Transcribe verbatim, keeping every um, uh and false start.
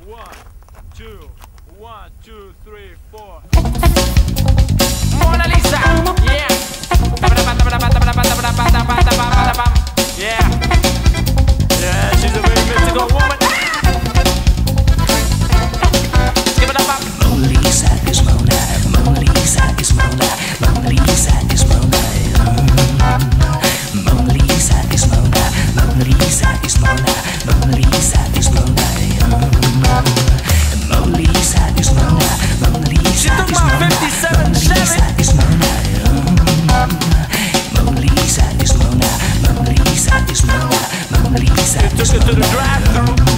One, two, one, two, three, four. Mona Lisa, yeah. Yeah. Yeah, she's a very mystical woman. Give it up. Mona Lisa is Mona, Mona Lisa is Mona, Mona Lisa is Mona. Mona Lisa is Mona, Mona Lisa is Mona, Mona Lisa is Mona. Mona Lisa is Mona, Mona Lisa She took is my Mona, fifty-seven Mona Lisa Chevy. is Mona. Mona Lisa is Mona, Mona Lisa is Mona, Mona Lisa Took is her to the Mona. drive-thru.